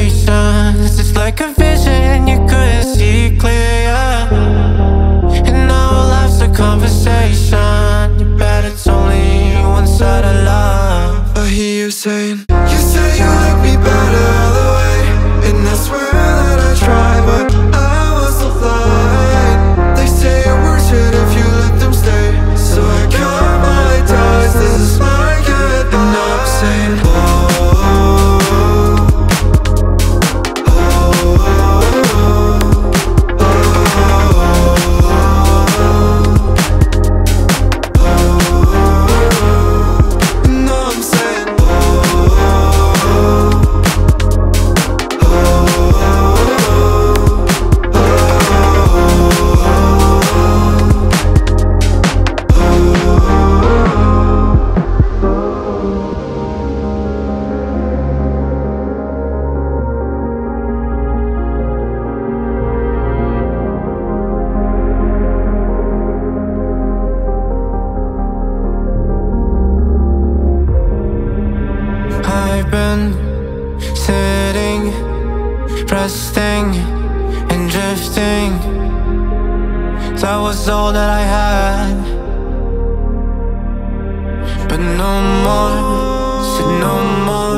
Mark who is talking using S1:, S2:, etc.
S1: conversations. It's like a vision you couldn't see clear, yeah. And now we'll have the conversation. You bet it's only one side of love.
S2: I hear you saying, you say you like me better all the way, and I swear that I try, but I was so blind. They say your words hurt if you let them stay, so I count my ties, this is my good. And now I'm saying,
S1: I've been sitting, resting and drifting. That was all that I had, but no more, said no more.